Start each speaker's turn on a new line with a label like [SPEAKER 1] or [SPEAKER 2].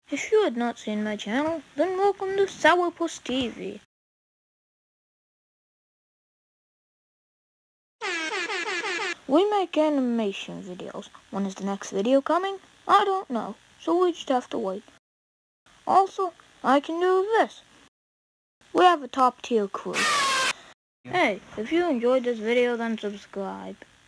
[SPEAKER 1] If you had not seen my channel, then welcome to Sourpuss TV. We make animation videos. When is the next video coming? I don't know, so we just have to wait. Also, I can do this. We have a top tier crew. Hey, if you enjoyed this video, then subscribe.